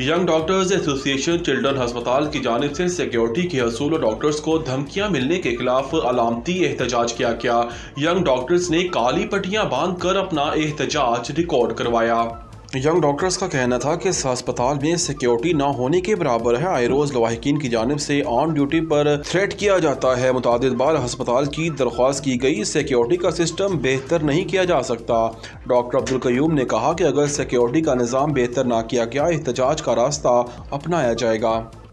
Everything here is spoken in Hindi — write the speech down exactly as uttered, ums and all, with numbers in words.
यंग डॉक्टर्स एसोसिएशन चिल्ड्रन अस्पताल की जानिब से सिक्योरिटी के असूल और डॉक्टर्स को धमकियां मिलने के खिलाफ अलामती एहतजाज किया गया। यंग डॉक्टर्स ने काली पट्टियां बांध कर अपना एहतजाज रिकॉर्ड करवाया। यंग डॉक्टर्स का कहना था कि इस अस्पताल में सिक्योरिटी ना होने के बराबर है। आए रोज़ लवाहिकीन की जानिब से ऑन ड्यूटी पर थ्रेट किया जाता है। मुतादिद बार अस्पताल की दरख्वास्त की गई, सिक्योरिटी का सिस्टम बेहतर नहीं किया जा सकता। डॉक्टर अब्दुल कयूम ने कहा कि अगर सिक्योरिटी का निज़ाम बेहतर ना किया गया, एहतजाज का रास्ता अपनाया जाएगा।